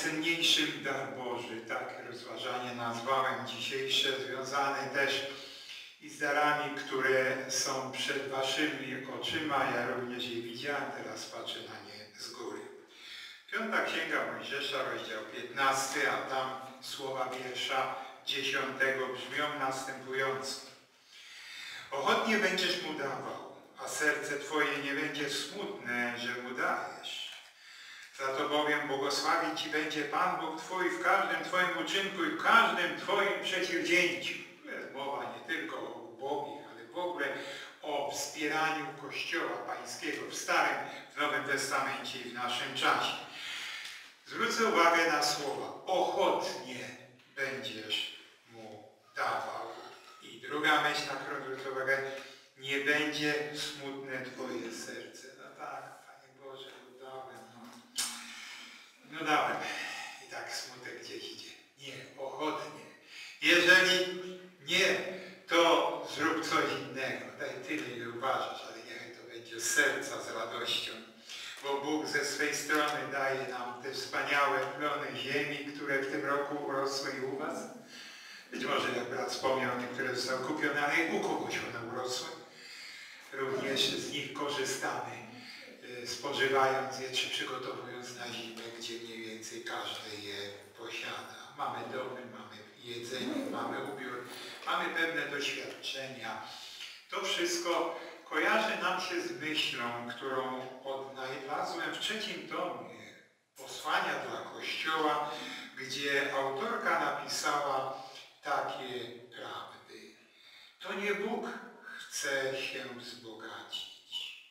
najcenniejszym dar Boży. Tak rozważanie nazwałem dzisiejsze, związane też i z darami, które są przed waszymi oczyma. Ja również je widziałem, teraz patrzę na nie z góry. 5 Księga Mojżesza, rozdział 15, a tam słowa wiersza 10 brzmią następująco. Ochotnie będziesz mu dawał, a serce twoje nie będzie smutne, że mu dajesz. Za to bowiem błogosławić ci będzie Pan Bóg twój w każdym twoim uczynku i w każdym twoim przedsięwzięciu. Tu jest mowa nie tylko o ubogich, ale w ogóle o wspieraniu Kościoła Pańskiego w Starym, w Nowym Testamencie i w naszym czasie. Zwrócę uwagę na słowa. Ochotnie będziesz mu dawał. I druga myśl, na którą zwrócę uwagę. Nie będzie smutne twoje serce. No tak, Panie Boże, dałem. No dałem. I tak smutek gdzieś idzie. Nie, ochotnie. Jeżeli nie, to zrób coś innego. Daj tyle, ile uważasz, ale niech to będzie z serca, z radością. Bo Bóg ze swej strony daje nam te wspaniałe plony ziemi, które w tym roku urosły i u was. Być może, jak brat wspomniał, niektóre zostały kupione, ale i u kogoś one urosły. Również z nich korzystamy, spożywając je czy przygotowując na zimę, gdzie mniej więcej każdy je posiada. Mamy domy, mamy jedzenie, mamy ubiór, mamy pewne doświadczenia. To wszystko kojarzy nam się z myślą, którą odnalazłem w 3 tomie Posłania dla Kościoła, gdzie autorka napisała takie prawdy. To nie Bóg chce się wzbogacić.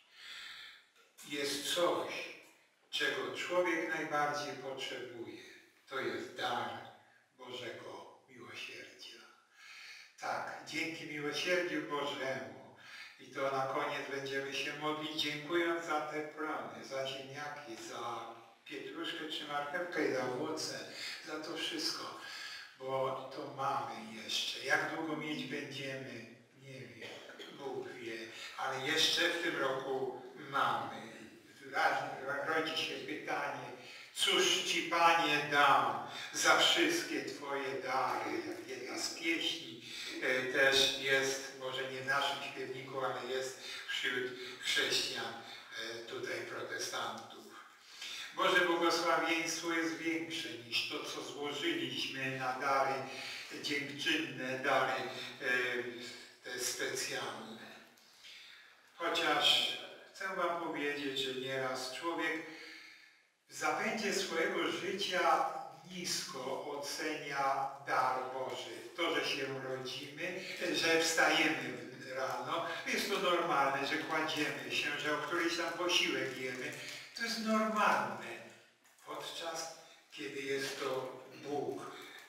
Jest coś, czego człowiek najbardziej potrzebuje. To jest dar Bożego miłosierdzia. Tak, dzięki miłosierdziu Bożemu. I to na koniec będziemy się modlić, dziękując za te plony, za ziemniaki, za pietruszkę czy marchewkę i za owoce, za to wszystko. Bo to mamy jeszcze. Jak długo mieć będziemy, nie wiem, Bóg wie, ale jeszcze w tym roku mamy. Rodzi się pytanie, cóż Ci, Panie, dam za wszystkie Twoje dary. Jak jedna z pieśni też jest, może nie w naszym śpiewniku, ale jest wśród chrześcijan, tutaj protestantów. Boże błogosławieństwo jest większe niż to, co złożyliśmy na dary dziękczynne, dary te specjalne. Chociaż chcę wam powiedzieć, że nieraz człowiek w zapędzie swojego życia nisko ocenia dar Boży. To, że się rodzimy, że wstajemy rano, jest to normalne, że kładziemy się, że o którejś tam posiłek jemy. To jest normalne, podczas kiedy jest to Bóg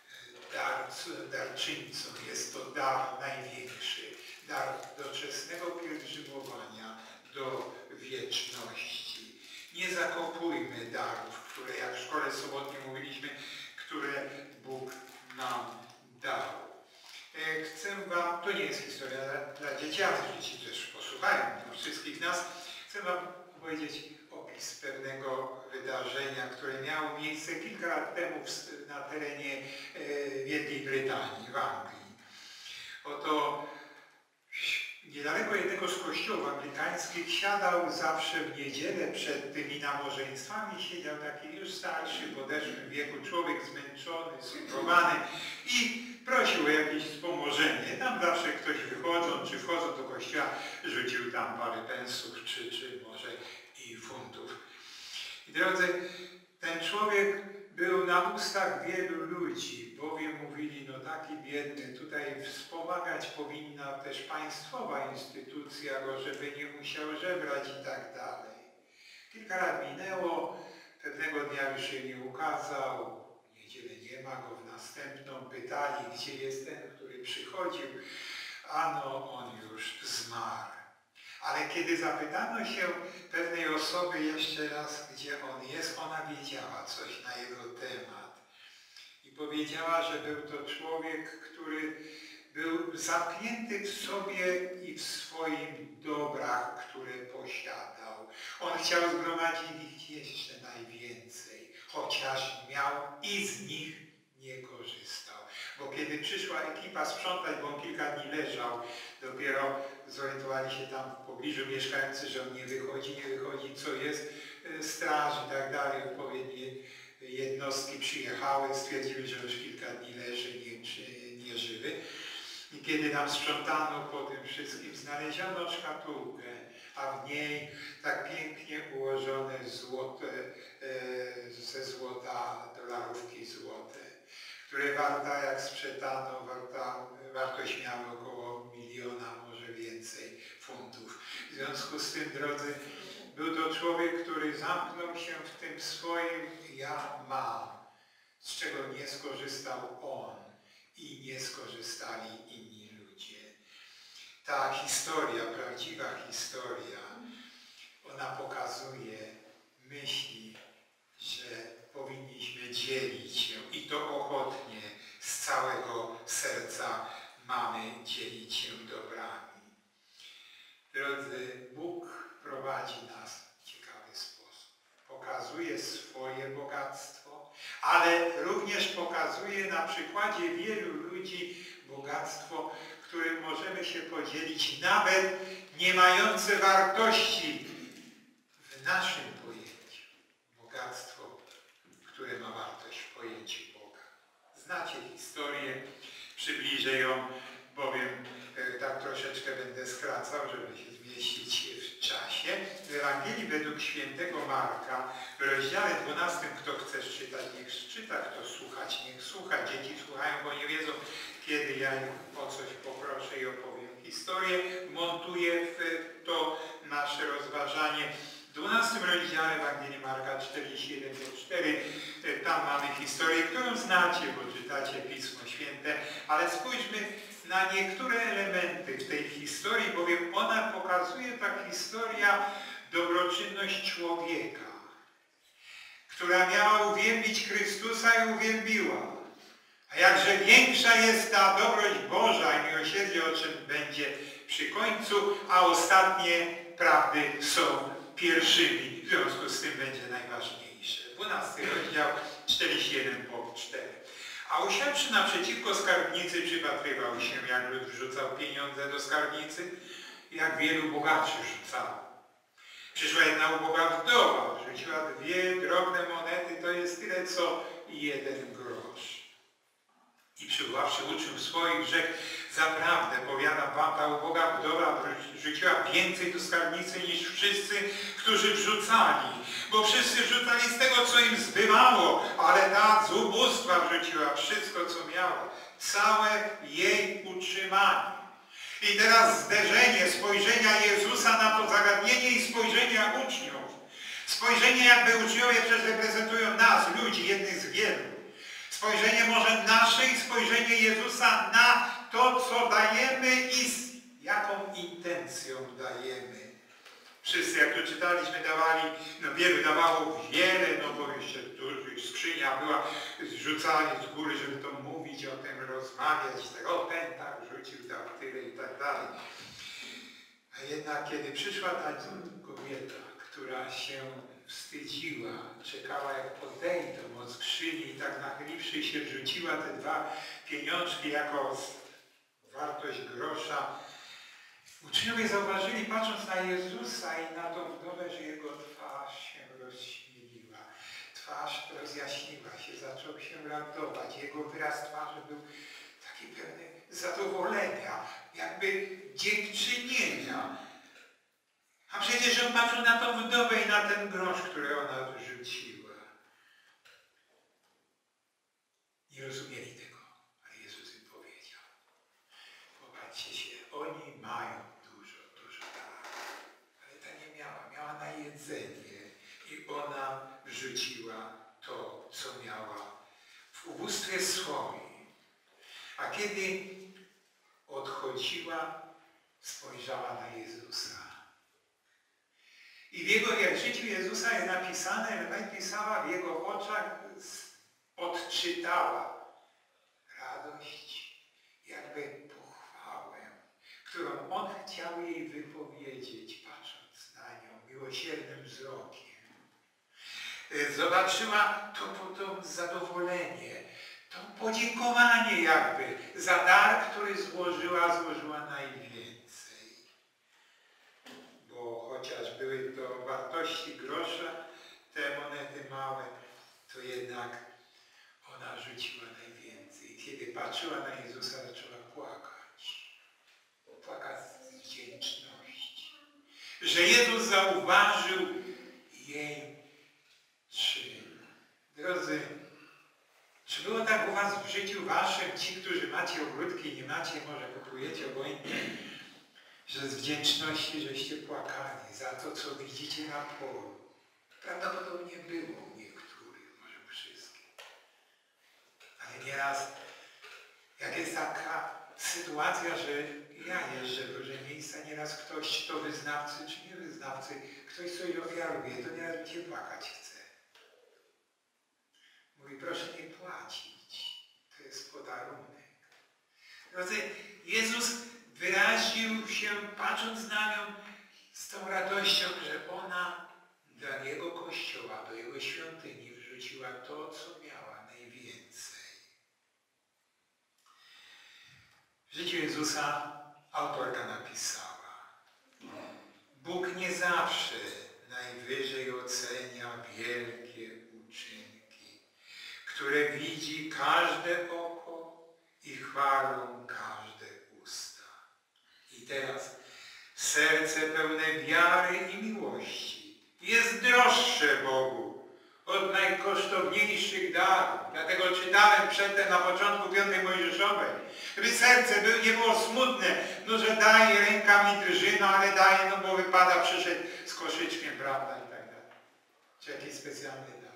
darczyńcą, jest to dar największy, dar doczesnego pielgrzymowania do wieczności. Nie zakopujmy darów, które, jak w szkole sobotniej mówiliśmy, które Bóg nam dał. Chcę wam, to nie jest historia dla dzieci, ale dzieci też posłuchają wszystkich nas, chcę wam powiedzieć opis pewnego wydarzenia, które miało miejsce kilka lat temu na terenie Wielkiej Brytanii, w Anglii. Oto niedaleko jednego z kościołów anglikańskich siadał zawsze w niedzielę przed tymi nabożeństwami, siedział taki już starszy, w podeszłym wieku człowiek zmęczony, sfrustrowany i prosił o jakieś wspomożenie. Tam zawsze ktoś wychodząc czy wchodząc do kościoła rzucił tam parę pensów czy może i funtów. I drodzy, ten człowiek był na ustach wielu ludzi, bowiem mówili, no taki biedny, tutaj wspomagać powinna też państwowa instytucja go, żeby nie musiał żebrać i tak dalej. Kilka lat minęło, pewnego dnia już się nie ukazał, w niedzielę nie ma go, w następną pytali, gdzie jest ten, który przychodził, ano on już zmarł. Ale kiedy zapytano się pewnej osoby jeszcze raz, gdzie on jest, ona wiedziała coś na jego temat. I powiedziała, że był to człowiek, który był zamknięty w sobie i w swoim dobrach, które posiadał. On chciał zgromadzić ich jeszcze najwięcej. chociaż miał i z nich nie korzystał. Bo kiedy przyszła ekipa sprzątać, bo on kilka dni leżał, dopiero zorientowali się tam w pobliżu mieszkający, że on nie wychodzi, co jest, straż i tak dalej, odpowiednie jednostki przyjechały, stwierdziły, że już kilka dni leży nieżywy. I kiedy tam sprzątano po tym wszystkim, znaleziono szkatułkę, a w niej tak pięknie ułożone ze złota dolarówki złote, które warta, jak sprzedano, wartość miały około 1 000 000, może więcej, funtów. W związku z tym, drodzy, był to człowiek, który zamknął się w tym swoim ja mam, z czego nie skorzystał on i nie skorzystali inni ludzie. Ta historia, prawdziwa historia, ona pokazuje myśli, że powinniśmy dzielić się i to ochotnie, z całego serca mamy dzielić się dobrami. Drodzy, Bóg prowadzi nas w ciekawy sposób. Pokazuje swoje bogactwo, ale również pokazuje na przykładzie wielu ludzi bogactwo, którym możemy się podzielić, nawet nie mające wartości w naszym pojęciu. Bogactwo, które ma wartość w pojęciu Boga. Znacie historię, przybliżę ją, bowiem tak troszeczkę będę skracał, żeby się zmieścić w czasie. W Ewangelii według świętego Marka, w rozdziale 12, kto chce czytać, niech czyta, kto słuchać, niech słucha. Dzieci słuchają, bo nie wiedzą, kiedy ja ich o coś poproszę i opowiem historię. Montuję w to nasze rozważanie. W 12 rozdziale Ewangelii Marka 41-4, tam mamy historię, którą znacie, bo czytacie Pismo Święte, ale spójrzmy na niektóre elementy w tej historii, bowiem ona pokazuje, ta historia, dobroczynność człowieka, która miała uwielbić Chrystusa i uwielbiła. A jakże większa jest ta dobroć Boża i miłosierdzie, o czym będzie przy końcu, a ostatnie prawdy są pierwszymi, w związku z tym będzie najważniejsze. 12 rozdział, 41-4. A usiadłszy naprzeciwko skarbnicy, przypatrywał się, jak lud wrzucał pieniądze do skarbnicy, jak wielu bogaczy rzucało. Przyszła jedna uboga wdowa, wrzuciła 2 drobne monety, to jest tyle co 1 grosz. I przywoławszy uczniów swoich, rzekł: zaprawdę, powiadam wam, ta uboga wdowa wrzuciła więcej do skarbnicy niż wszyscy, którzy wrzucali. Bo wszyscy wrzucali z tego, co im zbywało, ale ta z ubóstwa wrzuciła wszystko, co miała. Całe jej utrzymanie. I teraz zderzenie spojrzenia Jezusa na to zagadnienie i spojrzenia uczniów. Spojrzenie, jakby uczniowie przecież reprezentują nas, ludzi, jednych z wielu. Spojrzenie może nasze i spojrzenie Jezusa na to, co dajemy i z jaką intencją dajemy. Wszyscy, jak tu czytaliśmy, dawali, wielu dawało wiele, bo jeszcze skrzynia była, zrzucali z góry, żeby to mówić, o tym rozmawiać, tak, o ten tak rzucił, dał tyle i tak dalej. A jednak kiedy przyszła ta kobieta, która się wstydziła, czekała, jak podejdą od skrzyni i tak nachyliwszy się wrzuciła te 2 pieniążki jako wartość grosza. Uczniowie zauważyli, patrząc na Jezusa i na tą wdowę, że jego twarz się rozśmieliła. Twarz rozjaśniła się, zaczął się radować. Jego wyraz twarzy był taki pełny zadowolenia, jakby dziękczynienia. A przecież on patrzył na tą wdowę i na ten grosz, który ona rzuciła. Nie rozumieli tego, ale Jezus im powiedział: popatrzcie się, oni mają dużo tak, ale ta nie miała, miała na jedzenie i ona wrzuciła to, co miała w ubóstwie swoim. A kiedy odchodziła, spojrzała na Jezusa. I w jego życiu Jezusa jest napisane, element pisała w jego oczach, odczytała radość, jakby pochwałę, którą on chciał jej wypowiedzieć, patrząc na nią miłosiernym wzrokiem. zobaczyła to zadowolenie, to podziękowanie jakby za dar, który złożyła najwięcej. Bo chociaż były to wartości grosza, te monety małe, to jednak ona rzuciła najwięcej. Kiedy patrzyła na Jezusa, zaczęła płakać. Płakać z wdzięczności. Że Jezus zauważył jej czyn. Drodzy, czy było tak u was w życiu waszym, ci, którzy macie ogródki i nie macie, może kupujecie obojętnie, że z wdzięczności żeście płakali za to, co widzicie na polu? Prawdopodobnie było u niektórych, może u wszystkich. Ale nieraz, jak jest taka sytuacja, że ja jeżdżę w różne miejsca, nieraz ktoś, czy to wyznawcy, czy nie wyznawcy, ktoś coś ofiaruje, to nieraz mi się płakać chce. Mówi, proszę nie płacić, to jest podarunek. Drodzy, Jezus wyraził się, patrząc na nią, z tą radością, że ona dla Jego Kościoła, do Jego świątyni wrzuciła to, co miała najwięcej. W życiu Jezusa autorka napisała: Bóg nie zawsze najwyżej ocenia wielkie uczynki, które widzi każde oko i chwalą każde usta. I teraz serce pełne wiary i miłości jest droższe Bogu od najkosztowniejszych darów. Dlatego czytałem przedtem na początku 5 Mojżeszowej, żeby serce nie było smutne, no że daje, ręka mi drży, no ale daje, no bo wypada, przyszedł z koszyczkiem, prawda, i tak dalej. Czy jakiś specjalny dar.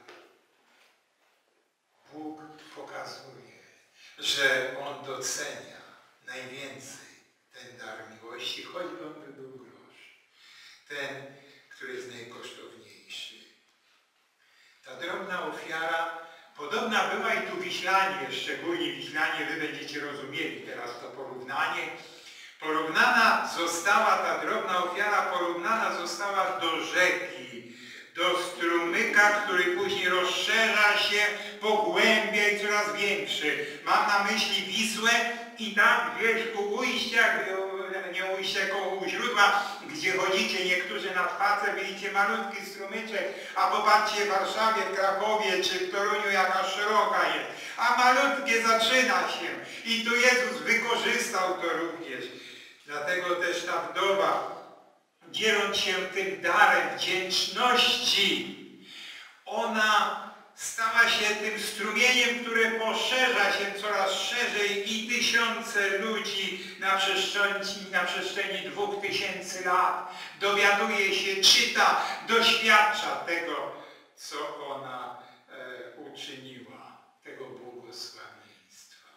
Bóg pokazuje, że On docenia najwięcej ten dar miłości, choćby on by był grosz. Ten, który jest najkosztowniejszy. Ta drobna ofiara podobna była i tu Wiślanie, szczególnie Wiślanie, wy będziecie rozumieli teraz to porównanie. Porównana została, ta drobna ofiara porównana została do rzeki, do strumyka, który później rozszerza się, pogłębia i coraz większy. Mam na myśli Wisłę i tam gdzieś u ujścia, nie ujścia, koło u źródła, gdzie chodzicie niektórzy nad facem, widzicie malutki strumyczek, a popatrzcie w Warszawie, w Krakowie czy w Toruniu jaka szeroka jest. A malutkie zaczyna się. I tu Jezus wykorzystał to również. Dlatego też ta wdowa, dzieląc się tym darem wdzięczności, ona stała się tym strumieniem, które poszerza się coraz szerzej i tysiące ludzi na przestrzeni 2000 lat dowiaduje się, czyta, doświadcza tego, co ona uczyniła, tego błogosławieństwa.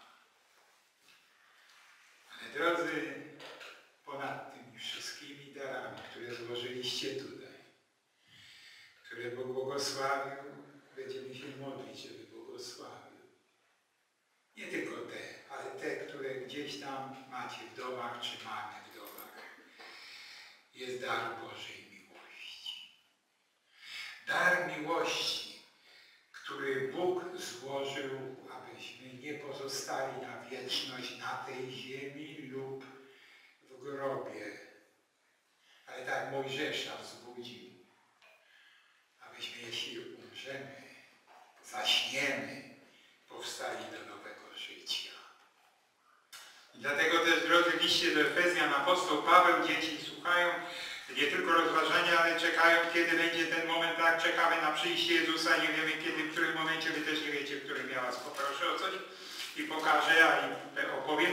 Ale drodzy, ponad tymi wszystkimi darami, które złożyliście tutaj, które Bóg błogosławił, będziemy się modlić, żeby błogosławił. Nie tylko te, ale te, które gdzieś tam macie w domach, czy mamy w domach. Jest dar Bożej miłości. Dar miłości, który Bóg złożył, abyśmy nie pozostali na wieczność na tej ziemi lub w grobie. Ale tak Mojżesza wzbudził, abyśmy, jeśli umrzemy, zaśniemy, powstali do nowego życia. I dlatego też, drodzy, w liście do Efezjan apostoł Paweł, dzieci słuchają nie tylko rozważania, ale czekają, kiedy będzie ten moment, tak czekamy na przyjście Jezusa, nie wiemy kiedy, w którym momencie, wy też nie wiecie, w którym ja was poproszę o coś i pokażę, a i opowiem.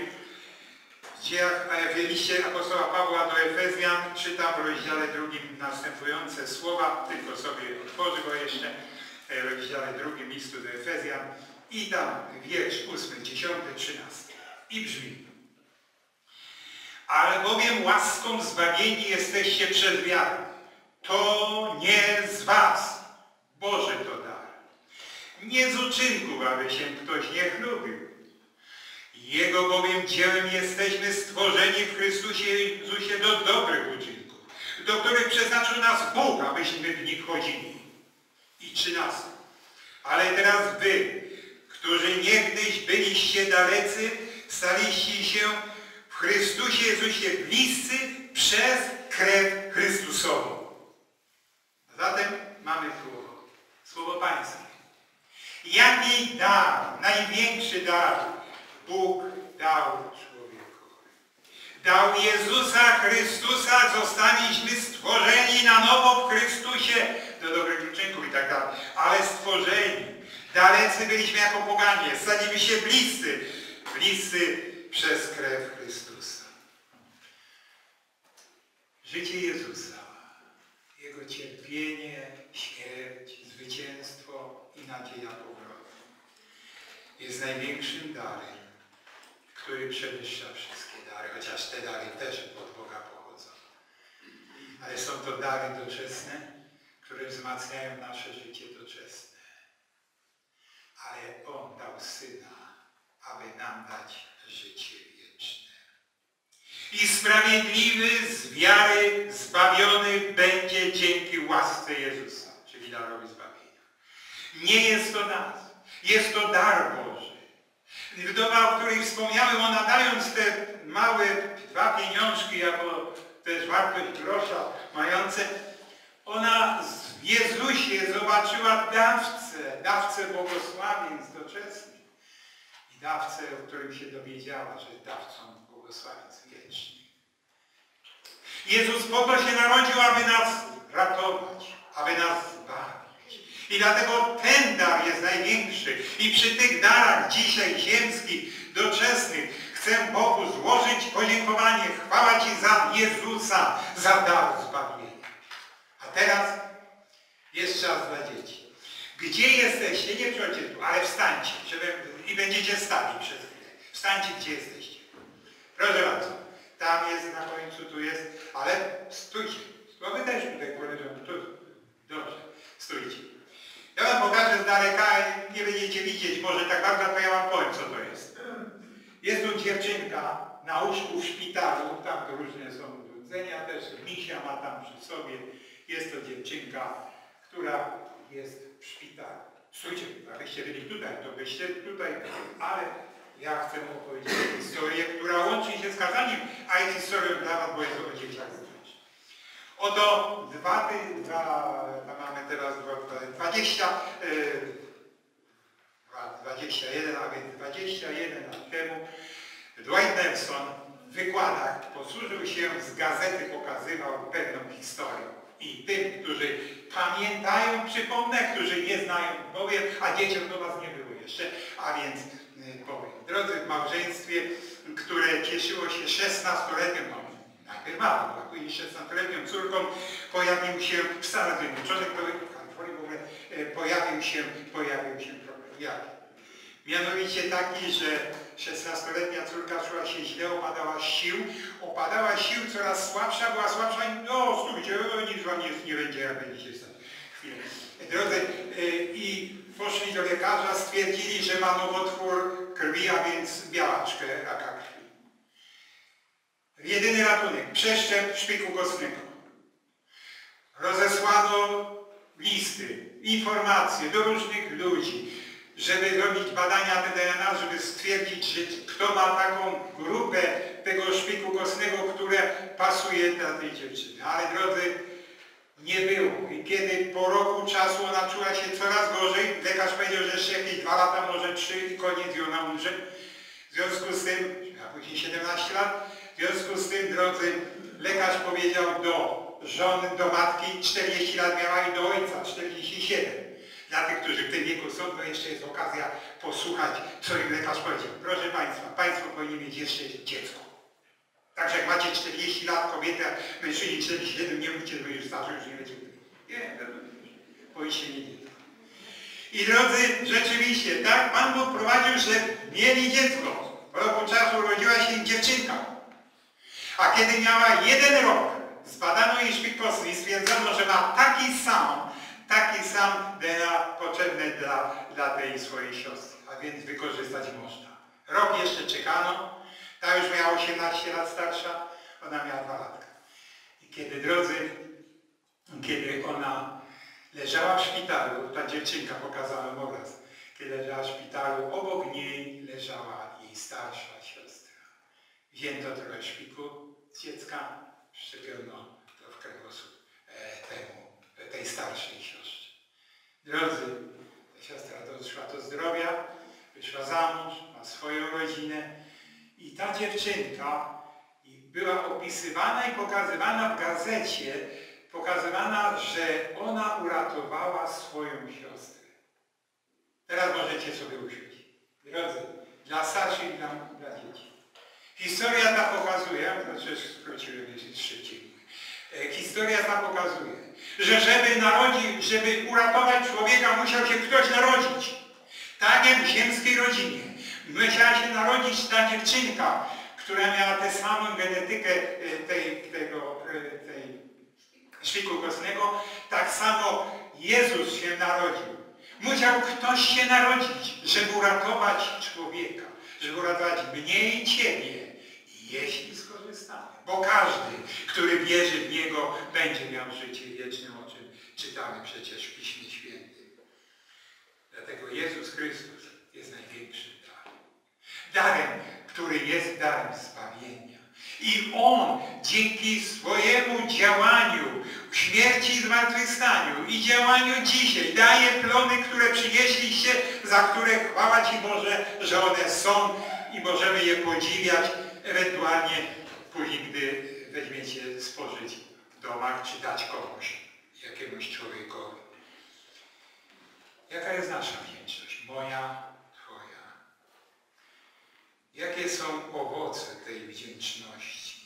W liście apostoła Pawła do Efezjan czytam w rozdziale 2 następujące słowa, tylko sobie otworzę go jeszcze, w rozdziale 2 listu do Efezjan i tam wiersz 8, 10, 13 i brzmi: ale bowiem łaską zbawieni jesteście przez wiarę. To nie z was, Boży to dar. Nie z uczynków, aby się ktoś nie chlubił. Jego bowiem dziełem jesteśmy stworzeni w Chrystusie Jezusie do dobrych uczynków, do których przeznaczył nas Bóg, abyśmy w nich chodzili. I 13. Ale teraz wy, którzy niegdyś byliście dalecy, staliście się w Chrystusie Jezusie bliscy przez krew Chrystusową. Zatem mamy Słowo Pańskie. Jaki dar, największy dar Bóg dał człowiekowi? Dał Jezusa Chrystusa, zostaliśmy stworzeni na nowo w Chrystusie do dobrych uczynków i tak dalej. Ale stworzeni, dalecy byliśmy jako poganie, staliśmy się bliscy przez krew Chrystusa. Życie Jezusa, Jego cierpienie, śmierć, zwycięstwo i nadzieja powrotu jest największym darem, który przewyższa wszystkie dary, chociaż te dary też od Boga pochodzą. Ale są to dary doczesne, które wzmacniają nasze życie doczesne. Ale On dał Syna, aby nam dać życie wieczne. I sprawiedliwy z wiary zbawiony będzie dzięki łasce Jezusa, czyli darowi zbawienia. Nie jest to nas, jest to dar Boży. Wdowa, o której wspomniałem, ona dając te małe 2 pieniążki jako też wartość grosza mające, ona w Jezusie zobaczyła dawcę błogosławieństw doczesnych i dawcę, o którym się dowiedziała, że jest dawcą błogosławieństw wiecznych. Jezus po to się narodził, aby nas ratować, aby nas zbawić. I dlatego ten dar jest największy. I przy tych darach dzisiaj ziemskich, doczesnych, chcę Bogu złożyć podziękowanie. Chwała Ci za Jezusa, za dar zbawienia. A teraz jest czas dla dzieci. Gdzie jesteście? Nie przychodźcie tu, ale wstańcie. I będziecie stali przez chwilę. Wstańcie, gdzie jesteście. Proszę bardzo. Tam jest na końcu, tu jest, ale stójcie. Bo wy też tutaj koleżanki. Dobrze, stójcie. Ja wam pokażę z daleka, nie będziecie widzieć, może tak bardzo, to ja wam powiem, co to jest. Jest tu dziewczynka na łóżku w szpitalu, tam różne są rdzenia też, misia ma tam przy sobie. Jest to dziewczynka, która jest w szpitalu. Stójcie, abyście byli tutaj, to byście tutaj, ale ja chcę opowiedzieć historię, która łączy się z kazaniem, a jest historią dla was, bo jest o dzieciach również. Oto mamy teraz 21, a więc 21 lat temu Dwight Nelson w wykładach posłużył się z gazety, pokazywał pewną historię. I tym, którzy pamiętają, przypomnę, którzy nie znają, powiem, a dzieciom do was nie było jeszcze, a więc powiem. Drodzy, w małżeństwie, które cieszyło się 16-letnią, najpierw małą, a później 16-letnią córką, pojawił się w Stanach Zjednoczonych, w Kalifornii w ogóle, pojawił się problem. Jaki? Mianowicie taki, że 16-letnia córka czuła się źle, opadała sił, coraz słabsza, była słabsza i no stójcie, nic wam nie będzie, jak będziecie stać. Chwilę. Drodzy, i poszli do lekarza, stwierdzili, że ma nowotwór krwi, a więc białaczkę raka krwi. Jedyny ratunek, przeszczep szpiku kostnego. Rozesłano listy, informacje do różnych ludzi, żeby robić badania DNA, żeby stwierdzić, że kto ma taką grupę tego szpiku kostnego, które pasuje dla tej dziewczyny. Ale drodzy, nie było. I kiedy po roku czasu ona czuła się coraz gorzej, lekarz powiedział, że jeszcze jakieś 2 lata, może 3 i koniec i ona umrze. W związku z tym, a później 17 lat, w związku z tym, drodzy, lekarz powiedział do żony, do matki, 40 lat miała i do ojca, 47. Dla tych, którzy w tym wieku są, to jeszcze jest okazja posłuchać, co im lekarz powiedział. Proszę Państwa, Państwo powinni mieć jeszcze dziecko. Także jak macie 40 lat, kobieta, mężczyźni 47, nie mówcie, że już starzy, już nie będzie. Nie, powinniście mieć dziecko. I drodzy, rzeczywiście, tak Pan Bóg prowadził, że mieli dziecko. W roku czasu urodziła się im dziewczynka. A kiedy miała 1 rok, zbadano jej szpik kostny i stwierdzono, że ma taki sam DNA potrzebny dla tej swojej siostry, a więc wykorzystać można. Rok jeszcze czekano, ta już miała 18 lat starsza, ona miała 2 latka. I kiedy, drodzy, kiedy ona Leżała w szpitalu, ta dziewczynka, pokazałem obraz, kiedy leżała w szpitalu, obok niej leżała jej starsza siostra. Wzięto trochę szpiku z dziecka, wszczepiono to w kręgosłup tej starszej siostrze. Drodzy, ta siostra doszła do zdrowia, wyszła za mąż, ma swoją rodzinę i ta dziewczynka była opisywana i pokazywana w gazecie, pokazywana, że ona uratowała swoją siostrę. Teraz możecie sobie usiąść. Drodzy, dla starszych i dla dzieci. Historia ta pokazuje, znaczy skróciłem, jeśli szybciej. Historia ta pokazuje, że żeby uratować człowieka, musiał się ktoś narodzić. Tak jak w ziemskiej rodzinie. Musiała się narodzić ta dziewczynka, która miała tę samą genetykę tej szpiku kostnego, tak samo Jezus się narodził. Musiał ktoś się narodzić, żeby uratować człowieka, żeby uratować mnie i ciebie, jeśli skorzystamy. Bo każdy, który wierzy w Niego, będzie miał życie wieczne, o czym czytamy przecież w Piśmie Świętym. Dlatego Jezus Chrystus jest największym darem. Darem, który jest darem zbawienia. I On dzięki swojemu działaniu, śmierci i zmartwychwstaniu i działaniu dzisiaj daje plony, które przynieśliście, za które chwała Ci Boże, że one są i możemy je podziwiać, ewentualnie później, gdy weźmiecie spożyć w domach, czy dać komuś, jakiemuś człowiekowi. Jaka jest nasza wdzięczność? Moja, Twoja. Jakie są owoce tej wdzięczności?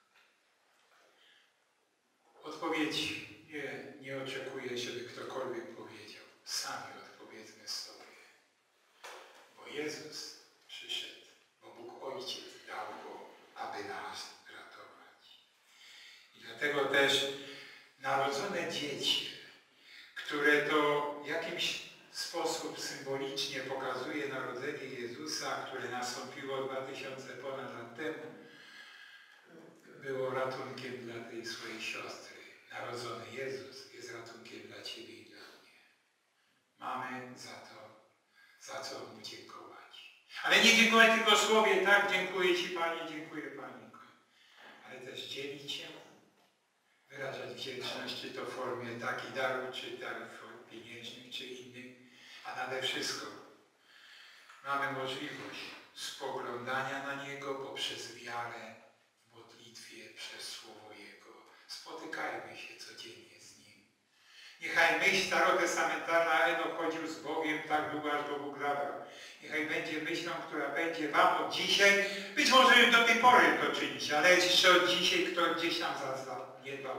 Odpowiedzi nie oczekuję, żeby ktokolwiek powiedział. Sami odpowiedzmy sobie. Bo Jezus przyszedł, bo Bóg Ojciec dał Go, aby nas ratować. I dlatego też narodzone dzieci, które to w jakimś sposób symbolicznie pokazuje narodzenie Jezusa, które nastąpiło 2000 ponad lat temu, było ratunkiem dla tej swojej siostry. Narodzony Jezus jest ratunkiem dla Ciebie i dla mnie. Mamy za co Mu dziękować. Ale nie dziękować tylko słowie, tak, dziękuję Ci Panie, dziękuję Panienko. Ale też dzielić się, wyrażać wdzięczność, czy to w formie takiej daru, czy darów pieniężnych, czy innych. A nade wszystko mamy możliwość spoglądania na Niego poprzez wiarę w modlitwie, przez Słowo Jego. Spotykajmy się codziennie z Nim. Niechaj myśl starotestamentalna Enoch chodził z Bogiem tak długo, aż go Bóg zabrał. Niechaj będzie myślą, która będzie wam od dzisiaj, być może do tej pory to czynić, ale jeszcze od dzisiaj, kto gdzieś tam zaniedbał,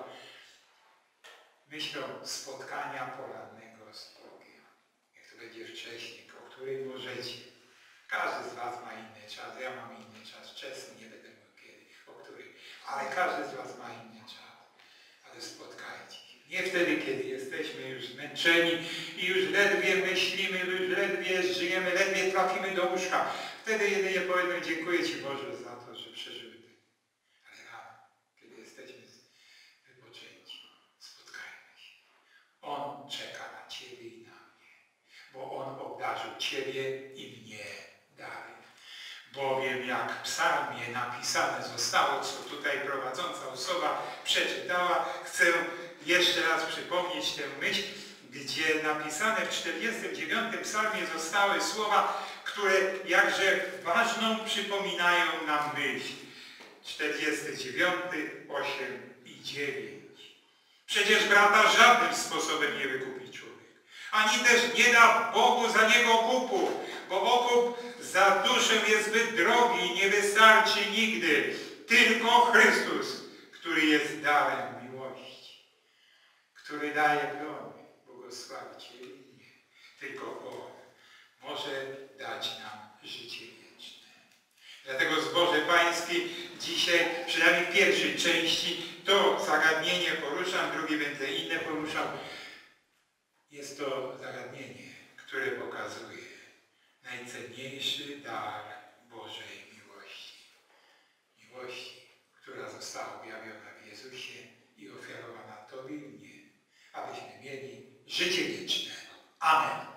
myślą spotkania porannego z Bogiem. Jak to będzie wcześniej, o której możecie. Każdy z was ma inny czas, ja mam inny czas, wczesny, nie będę mówił kiedy, o której, ale każdy z was ma inny czas. Ale spotkajcie się. Nie wtedy, kiedy jesteśmy już zmęczeni i już ledwie myślimy, już ledwie żyjemy, ledwie trafimy do łóżka. Wtedy jedynie powiedzmy, dziękuję Ci Boże za to, że przeżyłem. Ale rano, kiedy jesteśmy wypoczęci, spotkajmy się. On czeka na Ciebie i na mnie, bo On obdarzył Ciebie i mnie darem. Bowiem jak w psalmie napisane zostało, co tutaj prowadząca osoba przeczytała, chcę jeszcze raz przypomnieć tę myśl, gdzie napisane w 49 psalmie zostały słowa, które jakże ważną przypominają nam myśl. 49, 8 i 9. Przecież brata żadnym sposobem nie wykupi człowiek. Ani też nie da Bogu za niego okupu, bo okup za duszę jest zbyt drogi i nie wystarczy nigdy. Tylko Chrystus, który jest darem miłości, który daje plony, błogosławi Cię i mnie. Tylko On może dać nam życie wieczne. Dlatego zboże Pańskie dzisiaj, przynajmniej w pierwszej części, to zagadnienie poruszam, drugie będę inne poruszał. Jest to zagadnienie, które pokazuje najcenniejszy dar Bożej miłości. Miłości, która została objawiona w Jezusie i ofiarowana Tobie i mnie, abyśmy mieli życie wieczne. Amen.